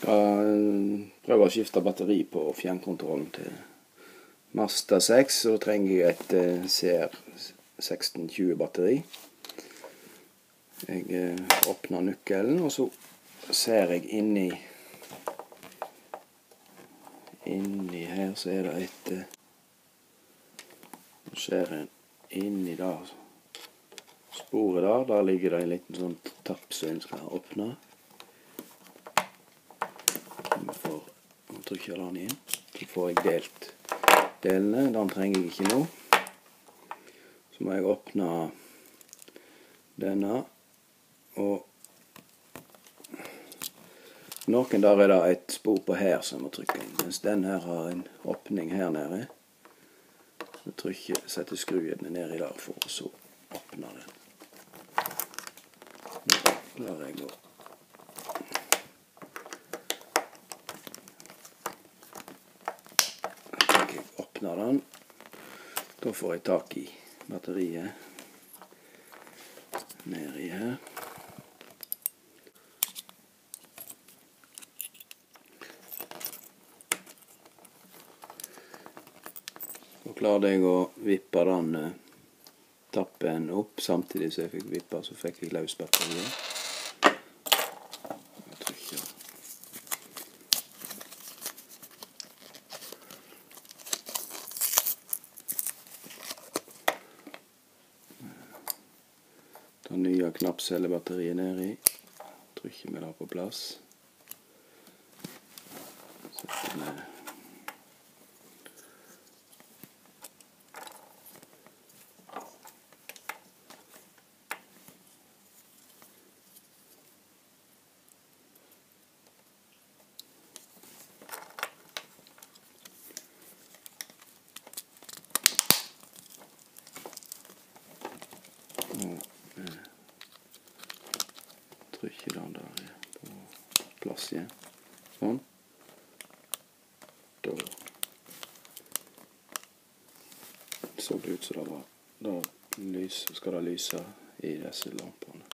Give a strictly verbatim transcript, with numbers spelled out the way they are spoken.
skal prøve å skifte batteri på fjernkontrollen til Mazda seks, så trenger jeg et C R seksten tjue batteri. Jeg åpner nøkkelen, og så ser jeg inni inni her så er det et nå ser jeg inni der sporet der, der ligger det en liten sånn tapp som jeg skal åpne. Vi får trykke den inn, så får jeg delt delene, den trenger jeg ikke nå. Så må jeg åpne denne, og noen der er det et spor på her som jeg må trykke inn, mens den her har en åpning her nede. Så trykker, setter skruen ned i der for å så åpne den. Nå lar jeg gå. Jeg åpner den. Da får jeg tak i batteriet nedi her. Så klarte jeg å vippe den tappen opp, samtidig som jeg fikk vippe, så fikk jeg løs batteriet. Jeg trykker. Ta nye knappcellebatteriet ned i. Trykker vi det på plass. Setter ned. Og trykker den der på plass igjen. Sånn. Da så det ut som det var. Da lys, skal det lyse i disse lampene.